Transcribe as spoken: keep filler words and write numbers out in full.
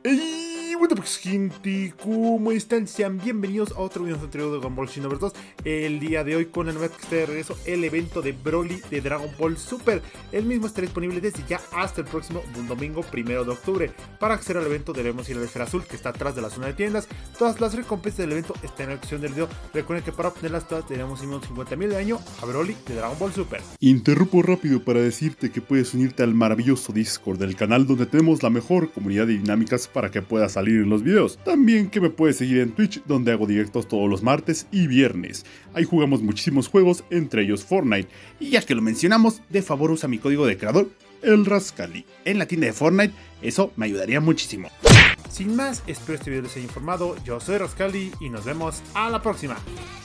Hey, what up, gente, ¿cómo están? Sean bienvenidos a otro video anterior de Dragon Ball Xenoverse dos. El día de hoy con la novedad que está de regreso, el evento de Broly de Dragon Ball Super. El mismo estará disponible desde ya hasta el próximo domingo primero de octubre. Para acceder al evento debemos ir a la esfera azul que está atrás de la zona de tiendas. Todas las recompensas del evento están en la descripción del video. Recuerden que para obtenerlas todas tenemos unos cincuenta mil de daño a Broly de Dragon Ball Super. Interrumpo rápido para decirte que puedes unirte al maravilloso Discord del canal, donde tenemos la mejor comunidad de dinámicas para que puedas salir en los videos. También que me puedes seguir en Twitch, donde hago directos todos los martes y viernes. Ahí jugamos muchísimos juegos, entre ellos Fortnite. Y ya que lo mencionamos, de favor usa mi código de creador, el Rascali, en la tienda de Fortnite. Eso me ayudaría muchísimo. Sin más, espero este video les haya informado. Yo soy Rascali y nos vemos a la próxima.